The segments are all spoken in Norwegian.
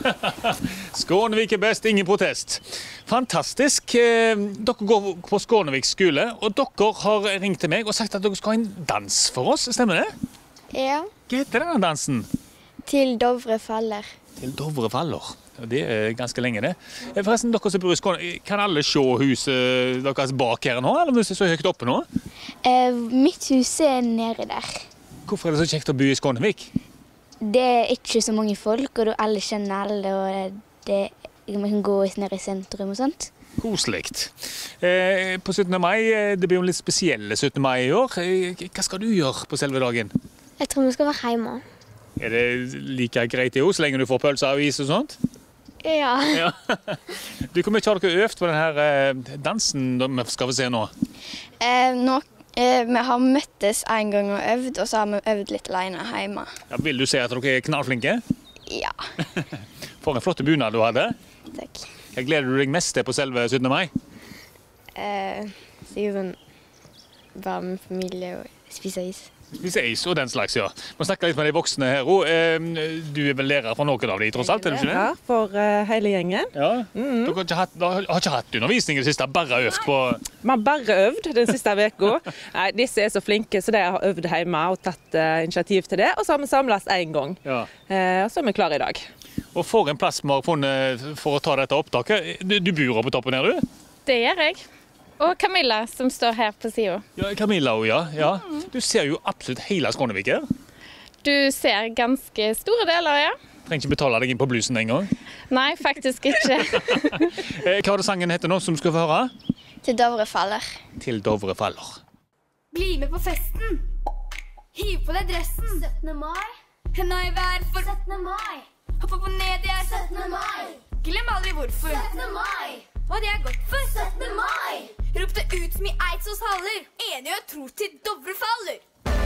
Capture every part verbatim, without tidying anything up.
Skånevik er best, ingen protest. Fantastisk. Dere går på Skånevik skole, og dere har ringt til meg og sagt at dere skal ha en dans for oss, stemmer det? Ja. Hva heter denne dansen? Til Dovre faller. Til Dovre faller. Det er ganske lenge det. Forresten, dere som bor i Skåne, kan alle se huset deres bak her nå, eller hvis det er så høyt oppe nå? Eh, mitt hus er nede der. Hvorfor er det så kjekt å bo i Skånevik? Det er ikke så mange folk, og alle kjenner alle, og det, man kan gå ned i sentrum og sånt. Koselikt. Eh, på syttende mai, det blir jo en litt spesielle syttende mai i år. Hva skal du gjøre på selve dagen? Jeg tror vi skal være hjemme. Er det like greit i år, så lenge du får pølser og is og sånt? Ja. Ja. Du, hvor mye har dere øvd på denne dansen vi skal få se nå? Eh, nå eh, vi har møttes en gang og øvd, og så har vi øvd litt alene hjemme. Ja, vil du si at dere er knallflinke? Ja. For en flott bunad du hadde. Takk. Hva gleder du deg mest til på selve syttende mai? Eh, sikkert sånn være med familie og spise is. Spise is og den slags, ja. Vi snakker litt med de voksne her også. Du er vel lærer for noen av de, tross alt, er du ikke det? Ja, for uh, hele gjengen. Ja. Mm-hmm. Dere har ikke, hatt, har ikke hatt undervisning i det siste, bare øvd på... Vi har bare øvd den siste veka. Nei, disse er så flinke, så de har øvd hjemme og tatt uh, initiativ til det. Og så har vi samlet en gang. Ja. Uh, og så er vi klare i dag. Og for en plass vi har funnet for å ta dette opptaket. Du, du bor på toppen her, du? Det gjør jeg. Og Camilla, som står her på siden. Ja, Camilla også, ja. ja. Du ser jo absolutt hele Skånevik her. Du ser ganske store deler, ja. Trenger ikke betale deg inn på blusen en gang? Nei, faktisk ikke. Hva var det sangen heter nå som du skal få høre? Til Dovre faller. Til Dovre faller. Bli med på festen. Hiv på deg dressen. syttende mai. Henda i vær for syttende mai. Hopp opp og ned, jeg er syttende mai. Glem aldri hvorfor. syttende mai. Hva det er godt for syttende mai. Rop det ut som i Eidsås haller. Enig og tro til Dovre faller.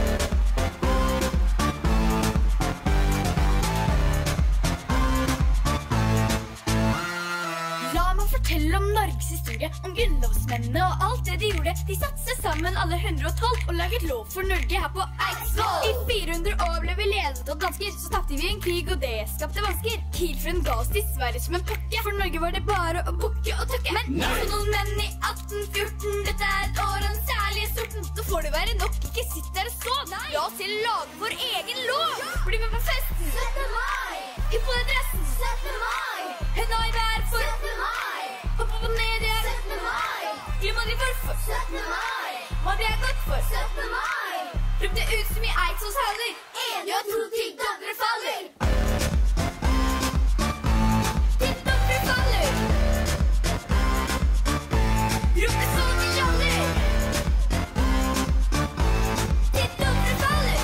La meg fortelle om Norges historie, om grunnlovsmennene og alt det de gjorde. De satte sammen alle hundre og tolv og laget lov for Norge her på Eidsvoll. I fire hundre år ble vi ledet av dansker, så tapte vi en krig, og det skapte vansker. Kilfreden ga oss dessverre som en pakke, for Norge var det bare å bukke og tøkke. Men så noen menn i atten fjorten, dette er et år av den særlige sorten. Så får det være nok, ikke sitt der og sov. La oss til lage vår egen lov. Bli med på festen. syttende mai. I på dressen. syttende mai. Henda i vær for syttende mai. Hopp opp og ned, jeg er syttende mai. Glem aldri hvorfor. syttende mai. Hva det er godt for. syttende mai. Rop det ut som i Eidsås haller. Enig og tro til Dovre faller. Til Dovre faller. Rop det så til kjaller. Til Dovre faller.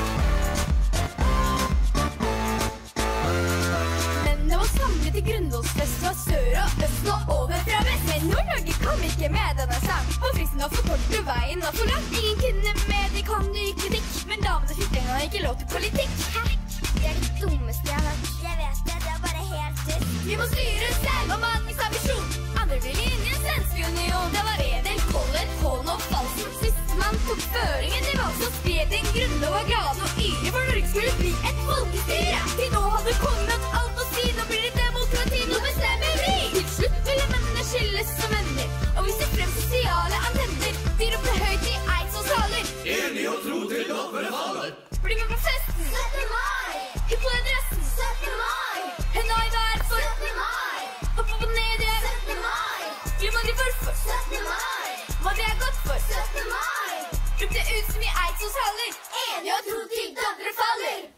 Men det var samlet i grunnlovsfest fra sør og øst og over fra vest. Men Nord-Norge kom ikke med denne sang. Og fristen var for kort og veien var for lang. Ingen kunne med, de kan du ikke kritikk. Men damene fikk den gang ikke lov til politikk. Hæ? Det er det dummeste jeg har hørt. Jeg vet det, det er bare helt tyst. Vi må styre selv, og mann av visjon. Andre ville inn i en svensk union. Det var Edel, Kollen, Hån og Falsen. Siste mann tok føringen i valg. Så skrev den grunnlov av glade og yre. For Norge skulle bli et folkestyre. Til nå hadde kongen alt å si. Nå blir det demokrati, nå bestemmer vi. Til slutt ville mennene skilles som venner. Og vi ser frem sosiale antenner. De ropte høyt i Eidsås haller. Enig og tro til Dovre faller. Bli med på festen. syttende mai. Hipp på dressen. syttende mai. Henda i vær for syttende mai. Hopp opp og ned, jeg er syttende mai. Glem aldri hvorfor. syttende mai. Hva det er godt for. syttende mai. Rop det ut som i Eidsås haller. Enig og tro til Dovre faller.